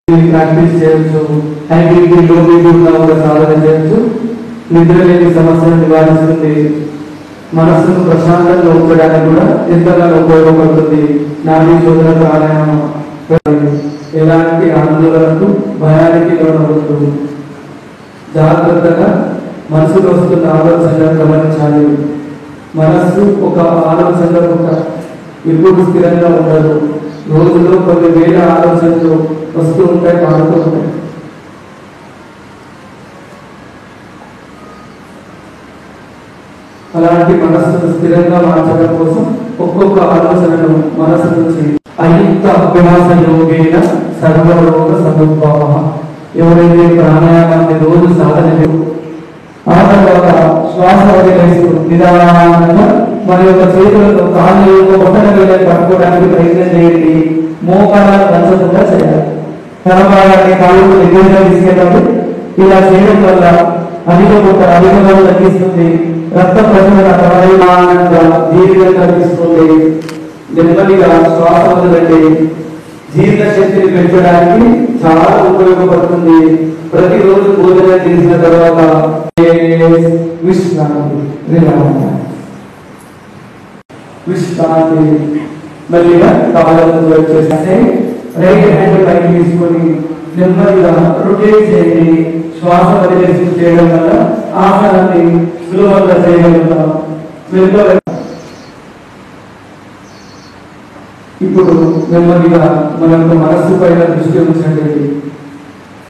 Practice చేయొచ్చు. Hybrid కూడా సాధన చేయొచ్చు. నిద్ర లేని సమస్యను నివారిస్తుంది. మనస్సును ప్రశాంతంగా ఉంచడానికి కూడా ఎంతగానో ఉపయోగపడుతుంది. నాడీ శోధన ప్రాణాయామం ఎలాంటి ఆందోళనకు భయానికి లోనవుతుంది. జాగ్రత్తగా మనసుకు వస్తున్న ఆలోచనలను గమనించాలి. మనస్సు ఒక ఆలోచనలో ఎప్పుడు స్థిరంగా ఉండదు. రోజులో కొన్ని వేల ఆలోచనలు వస్తూ ఉంటాయి, మారుతూ ఉంటాయి. అలాంటి మనస్సును స్థిరంగా మార్చడం కోసం ఒక్కొక్క ఆలోచనను మనస్సు నుంచి అయుక్త అభ్యాస యోగేన సర్వరోగ సముద్భవ. ఎవరైతే ప్రాణాయామాన్ని రోజు సాధన ఆ తర్వాత శ్వాస వదిలేస్తూ నిదానంగా మన యొక్క చేతులతో కాళ్ళు బొట్టన వేళ్ళని పట్టుకోవడానికి ప్రయత్నం చేయండి. మోకాలను వంచకుండా చేయాలి. తలభాగాన్ని కాళ్ళకు దగ్గరగా తీసుకెళ్ళండి. ఇలా చేయడం వల్ల అధికం తగ్గిస్తుంది. రక్త ప్రసరణ ప్రమాణంగా దీర్ఘంగా కనిపిస్తుంది. నెమ్మదిగా శ్వాస వదలండి. జీర్ణ శక్తిని పెంచడానికి చాలా ఉపయోగపడుతుంది. ప్రతిరోజు భోజనం చేసిన తర్వాత విశ్రాంతి మెల్లిగా కాళ్ళతో వచ్చేస్తే రైట్ హ్యాండ్ పైకి తీసుకొని నెమ్మదిగా రొటేట్ చేయండి. శ్వాస వదిలేసి చేయడం వల్ల ఆసనాన్ని సులభంగా చేయగలుగుతాం. ఇప్పుడు నెమ్మదిగా మనకు మనస్సు పైన దృష్టి ఉంచండి.